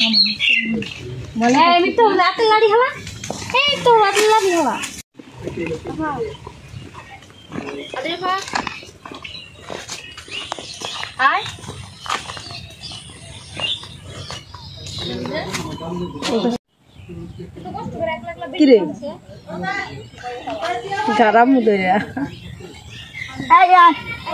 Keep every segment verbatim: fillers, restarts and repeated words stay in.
বলে আমি তো রাতে লাড়ি হলা এই তো রাতে লাড়ি হলা হ্যাঁ আরে ভা আয় কি রে গরম দইয়া এই আয়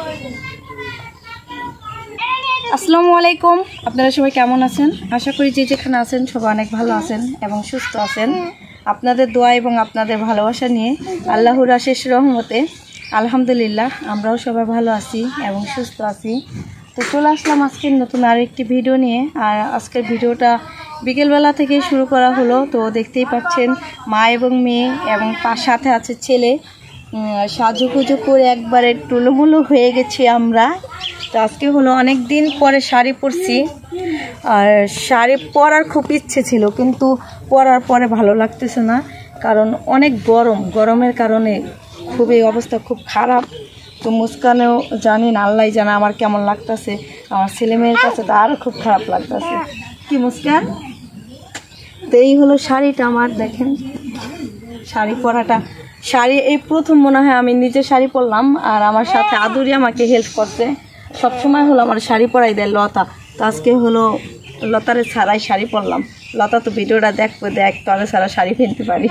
আসসালামু আলাইকুম আপনারা সবাই কেমন আছেন আশা করি যে যেখানে আছেন সবাই অনেক ভালো আছেন এবং সুস্থ আছেন আপনাদের দোয়া এবং আপনাদের ভালোবাসা নিয়ে আল্লাহর অশেষ রহমতে আলহামদুলিল্লাহ আমরাও সবাই ভালো আছি এবং সুস্থ আছি তো চলে আসলাম আজকের নতুন আরেকটি ভিডিও নিয়ে আর আজকের ভিডিওটা বিকেলবেলা থেকে শুরু করা হলো তো দেখতেই পাচ্ছেন মা এবং মেয়ে এবং তার সাথে আছে ছেলে সাজুগুজু করে একবারে টুলোমুলো হয়ে গেছি আমরা তো আজকে হলো অনেক দিন পরে শাড়ি পরছি আর শাড়ি পরার খুব ইচ্ছে ছিল কিন্তু পরার পরে ভালো লাগতেছে না কারণ অনেক গরম গরমের কারণে খুবই অবস্থা খুব খারাপ তো মুস্কানেও জানি না আল্লাহ জানা আমার কেমন লাগতেছে আমার ছেলে মেয়ের কাছে তো আরও খুব খারাপ লাগতেছে কি মুস্কান তো এই হলো শাড়িটা আমার দেখেন শাড়ি পরাটা শাড়ি এই প্রথম মনে হয় আমি নিজে শাড়ি পরলাম আর আমার সাথে আদুরি আমাকে হেল্প করছে সবসময় হলো আমার শাড়ি পরাই দেয় লতা তো আজকে হলো লতারে ছাড়াই শাড়ি পরলাম লতা তো ভিডিওটা দেখবো দেখ তবে ছাড়া শাড়ি ফেলতে পারি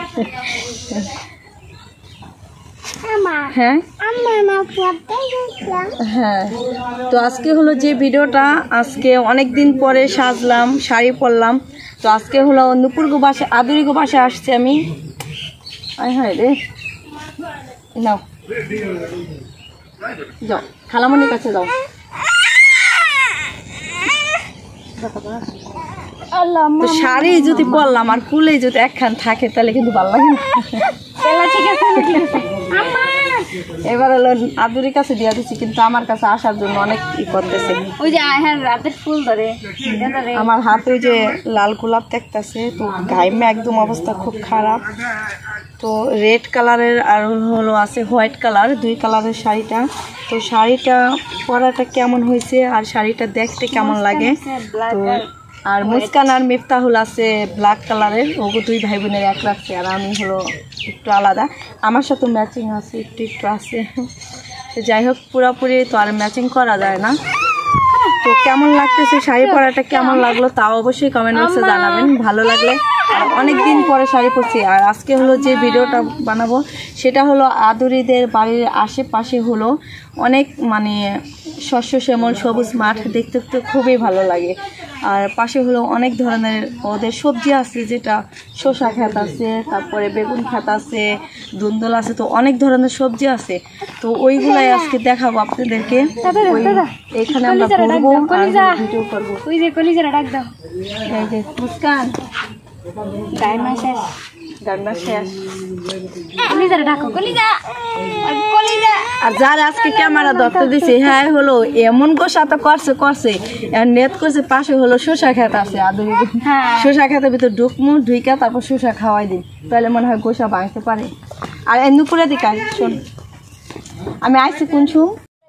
হ্যাঁ হ্যাঁ তো আজকে হলো যে ভিডিওটা আজকে অনেক দিন পরে সাজলাম শাড়ি পরলাম তো আজকে হলো নুপুরগো বাসে আদুরিগো বাসে আসছি আমি আয় হায় রে নাও যাও খালামণির কাছে যাও তো শাড়ি যদি পরলাম আর কুলে যদি একখান থাকে তাহলে কিন্তু ভালো লাগে না ঠিক আছে এবার হলো আদুরির কাছে দিয়ে দিচ্ছি কিন্তু আমার কাছে আসার জন্য অনেক ই করতেছে ওই যে হ্যাঁ রাতের ফুল ধরে আমার হাতে ওই যে লাল গোলাপ দেখতেছে তো গাইমে একদম অবস্থা খুব খারাপ তো রেড কালারের আর হলো আছে হোয়াইট কালার দুই কালারের শাড়িটা তো শাড়িটা পরাটা কেমন হয়েছে আর শাড়িটা দেখতে কেমন লাগে তো আর মুস্কান আর মিফতাহুল আছে ব্ল্যাক কালারের ওগো দুই ভাই বোনের এক রাখছে আর আমি হলো একটু আলাদা আমার সাথে ম্যাচিং আছে একটু একটু আছে তো যাই হোক পুরোপুরি তো আর ম্যাচিং করা যায় না তো কেমন লাগতেছে শাড়ি পরাটা কেমন লাগলো তাও অবশ্যই কমেন্ট বক্সে জানাবেন ভালো লাগলে আর অনেক দিন পরে শাড়ি পরছি আর আজকে হলো যে ভিডিওটা বানাবো সেটা হলো আদুরিদের বাড়ির আশেপাশে হলো অনেক মানে শস্য শ্যামল সবুজ মাঠ দেখতে তো খুবই ভালো লাগে আর পাশে হলো অনেক ধরনের ওদের সবজি আছে যেটা শসা ক্ষেত আছে তারপরে বেগুন ক্ষেত আছে দুন্দল আছে তো অনেক ধরনের সবজি আছে তো ওইগুলাই আজকে দেখাবো আপনাদেরকে এখানে আমরা ঘুরবো আর ভিডিও করবো ওই যে কলিজারা ডাক দাও এই যে মুস্কান ডাইমা শেষ ডাইমা শেষ কলিজারা ডাকো কলিজা কলিজা আর যারা আজকে ক্যামেরা ধরতে দিছে হ্যাঁ হলো এমন গোসা তো করছে করছে নেট করছে পাশে হলো শসা খেত আছে আদুরি শসা খেতের ভিতর ঢুকমু ঢুইকা তারপর শসা খাওয়াই দিই তাহলে মনে হয় গোসা ভাঙতে পারে আর এ নুপুরে দিকা শোন আমি আইছি কোন ছু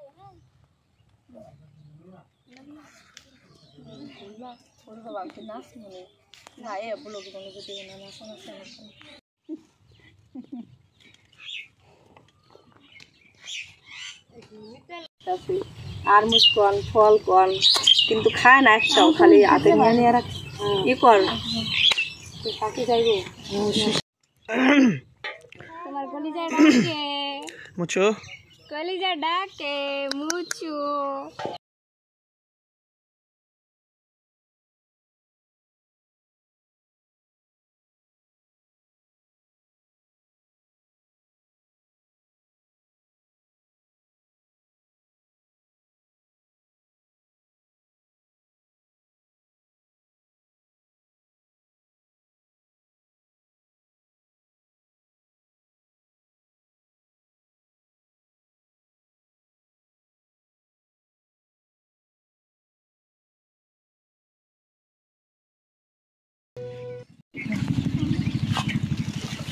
আর মুস্কান ফল কন কিন্তু খায় না একটাও খালি হাতে নিয়ে নিয়ে রাখ ই কর থাকি যাইব তোমার কলিজা ডাকে মুচু কলিজা ডাকে মুচু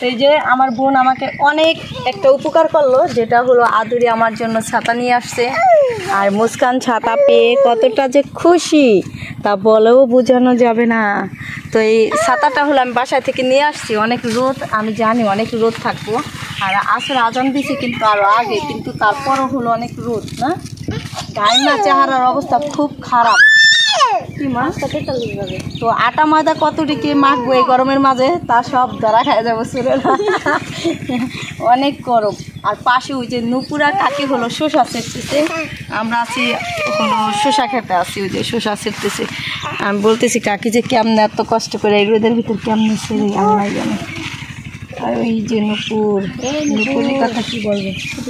এই যে আমার বোন আমাকে অনেক একটা উপকার করলো, যেটা হলো আদুরি আমার জন্য ছাতা নিয়ে আসছে। আর মুস্কান ছাতা পেয়ে কতটা যে খুশি তা বলেও বোঝানো যাবে না। তো এই ছাতাটা হলো আমি বাসা থেকে নিয়ে আসছি, অনেক রোদ, আমি জানি অনেক রোদ থাকবো। আর আসলে আজান দিছি কিন্তু আরও আগে, কিন্তু তারপরও হলো অনেক রোদ না, গাইমা চেহারার অবস্থা খুব খারাপ। কি মাছ তো আটা ময়দা কতটুকু মাখবো এই গরমের মাঝে, তা সব ধরা খাই যাবো চলে না, অনেক গরম। আর পাশে ওই যে নুপুরা কাকি হলো শসা ছেড়তেছে, আমরা আছি হলো শসা খেতে আছি, ওই যে শসা ছেড়তেছে। আমি বলতেছি কাকি যে কেমনে এত কষ্ট করে এই রোদের ভিতর কেমনে ছেড়ে আমরা জানি। আর ওই যে নুপুর, নুপুরের কথা কি বলবো।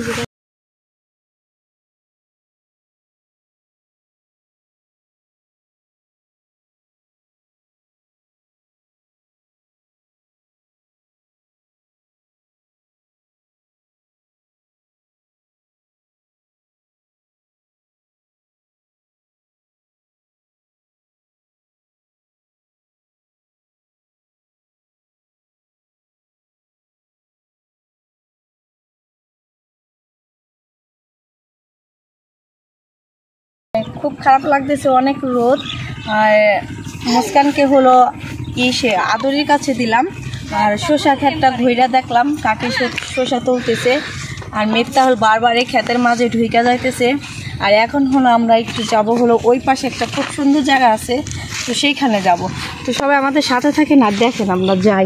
খুব খারাপ লাগতেছে, অনেক রোদ। আর মুস্কানকে হলো ইসে আদরির কাছে দিলাম, আর শসা ক্ষেতটা ঘুইরা দেখলাম কাকে শসা তুলতেছে, আর মেঘটা হল বারবার এই ক্ষেতের মাঝে ঢুইকা যাইতেছে। আর এখন হলো আমরা একটু যাব হলো ওই পাশে একটা খুব সুন্দর জায়গা আছে, তো সেইখানে যাব। তো সবাই আমাদের সাথে থাকেন আর দেখেন আমরা যাই।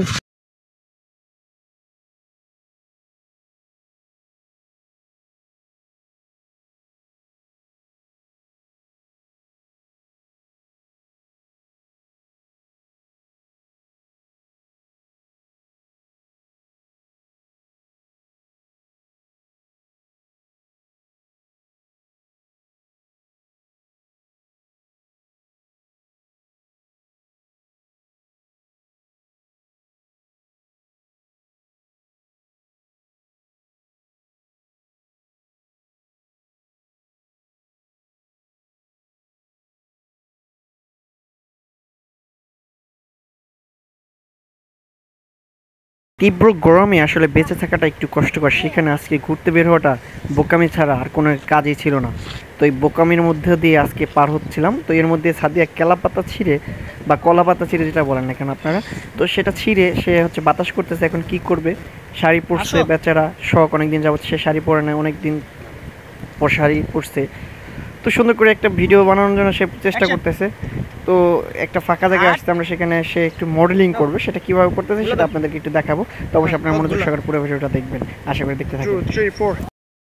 তীব্র গরমে আসলে বেঁচে থাকাটা একটু কষ্টকর, সেখানে আজকে ঘুরতে বের হওয়াটা বোকামি ছাড়া আর কোনো কাজই ছিল না। তো এই বোকামির মধ্যে দিয়ে আজকে পার হচ্ছিলাম। তো এর মধ্যে সাদিয়া কেলা পাতা ছিঁড়ে বা কলা পাতা ছিঁড়ে যেটা বলেন না কেন আপনারা, তো সেটা ছিঁড়ে সে হচ্ছে বাতাস করতেছে। এখন কি করবে, শাড়ি পরছে বেচারা, শখ অনেকদিন যাবত সে শাড়ি পরে না, অনেকদিন পর শাড়ি পরছে। তো সুন্দর করে একটা ভিডিও বানানোর জন্য সে চেষ্টা করতেছে। তো একটা ফাঁকা জায়গায় আসতে আমরা, সেখানে সে একটু মডেলিং করবে, সেটা কীভাবে করতেছে সেটা আপনাদেরকে একটু দেখাবো। তো অবশ্যই আপনারা মনোযোগ সহকারে পুরো ভিডিওটা দেখবেন, আশা করি দেখতে থাকবেন।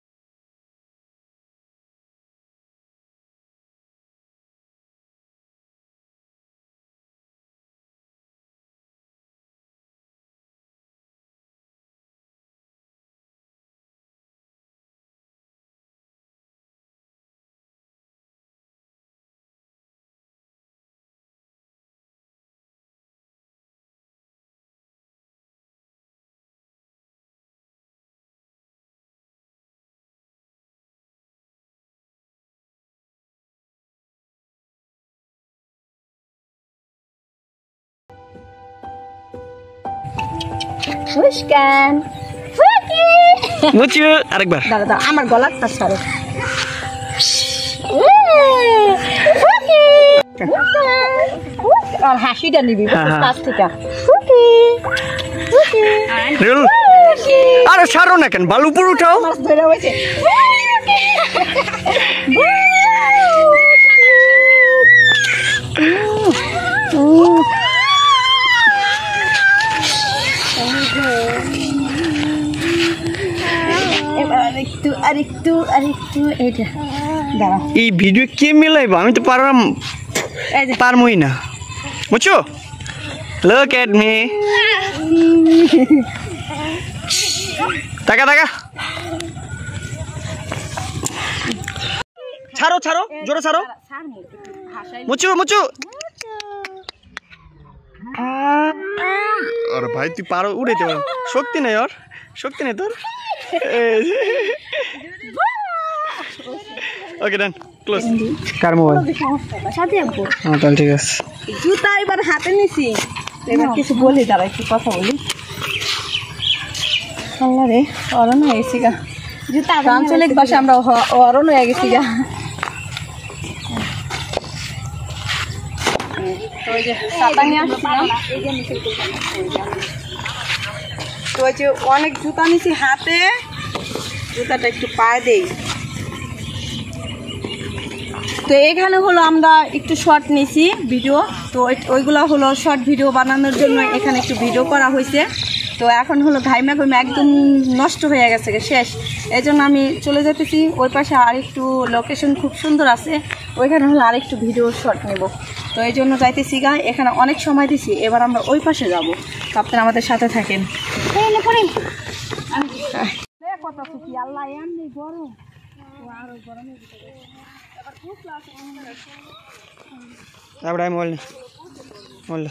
মুস্কান মুচু আরেকবার দাঁড়া দাঁড়া, আমার গলাটা সরে। আর হাসিটা নিবি কাছ থেকে। আরে ছাড়ো না কেন, বালু উপর উঠাও। ধরে হয়েছে আরেকটু আরেকটু আরেকটু এইটা দাঁড়া। এই ভিডিও কে মিলাইব, আমি তো পারলাম পারমই না। বুঝছো, লুক এট মি, তাকা তাকা, ছাড়ো ছাড়ো, জোরে ছাড়ো। মুচু মুচু, আরে ভাই তুই পারো, উড়াইতে পারো, শক্তি নেই ওর, শক্তি নেই তোর। Okay done, close. কার মোবাইল? সাথে আব্বু। হ্যাঁ তাহলে ঠিক আছে। জুতা এবার হাতে নিছি, এবার কিছু বলি, দাঁড়া একটু কথা বলি। আল্লাহ রে অরণ হয়ে গেছি গা আঞ্চলিক ভাষা আমরা অরণ হয়ে গেছি গা। তো ওই যে ছাতা নিয়ে আসছিলাম, তো ওই যে অনেক জুতা নিছি হাতে, জুতাটা একটু পায়ে দেই। তো এখানে হলো আমরা একটু শর্ট নিছি ভিডিও, তো ওইগুলো হলো শর্ট ভিডিও বানানোর জন্য এখানে একটু ভিডিও করা হয়েছে। তো এখন হলো ঘাইমা ঘাইমা একদম নষ্ট হয়ে গেছে শেষ, এই জন্য আমি চলে যেতেছি ওই পাশে। আরেকটু লোকেশন খুব সুন্দর আছে, ওইখানে হলো আরেকটু ভিডিও শর্ট নেব, তো এই জন্য যাইতেছি গা। এখানে অনেক সময় দিছি, এবার আমরা ওই পাশে যাবো, তো আপনারা আমাদের সাথে থাকেন। কথা কি আল্লাহ এমনি গরম, আরো গরমে তারপরে আমি বললি বললো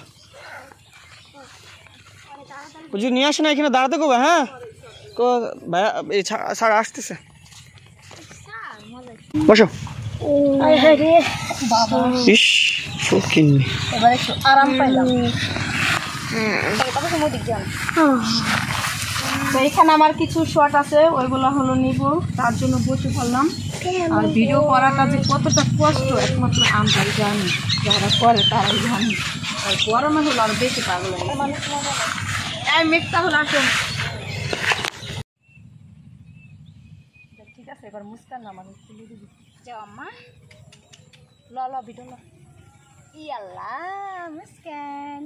বুঝি নিয়ে আসে না, এখানে দাঁড়াতে কবে? হ্যাঁ তো ভাইয়া এই স্যার আসতেছে, বসো। ইস শৌখিন, এবার একটু আরাম পাইলাম। তো এখানে আমার কিছু শর্ট আছে, ওইগুলো হলো নিব, তার জন্য বসে পড়লাম। আর ভিডিও করাটা যে কতটা কষ্ট একমাত্র আমরাই জানি, যারা করে তারাই জানি। আর গরমে হলো আর বেশি পাগল এই মেঘটা হলো আসুন। ঠিক আছে, এবার মুস্কান না মানে খুলে দিবি। যাও আম্মা, ল ল ভিডিও ল। ইয়াল্লা মুস্কান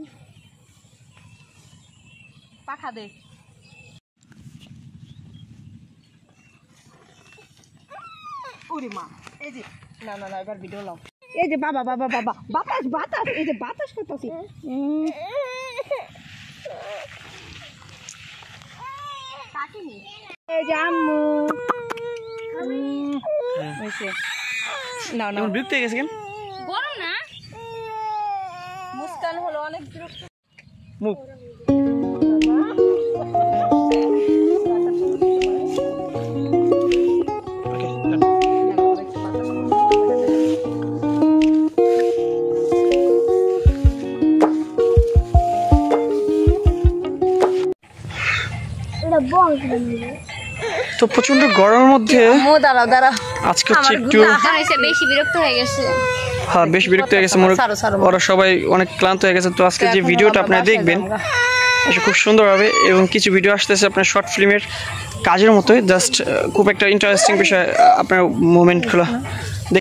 পাখা দেখ। ওরে মা, এই যে না না না এবার ভিডিও লাও। এই যে বাবা বাবা বাবা বাতাস বাতাস, এই যে বাতাস করতেছি। এই যে আম্মু হইছে না না বিরক্ত হয়ে গেছে কেন? গরম না, মুস্কান হলো অনেক বিরক্ত। মুখ তো প্রচন্ড গরমের মধ্যে দাঁড়াও দাঁড়াও, আজকে হচ্ছে একটু বেশি বিরক্ত হয়ে গেছে। হ্যাঁ বেশ বিরক্ত হয়ে গেছে, ওরা সবাই অনেক ক্লান্ত হয়ে গেছে। তো আজকে যে ভিডিওটা আপনারা দেখবেন খুব সুন্দর হবে, এবং কিছু ভিডিও আসতেছে আপনার শর্ট ফিল্মের কাজের মতোই, জাস্ট খুব একটা ইন্টারেস্টিং বিষয় আপনার মোমেন্টগুলো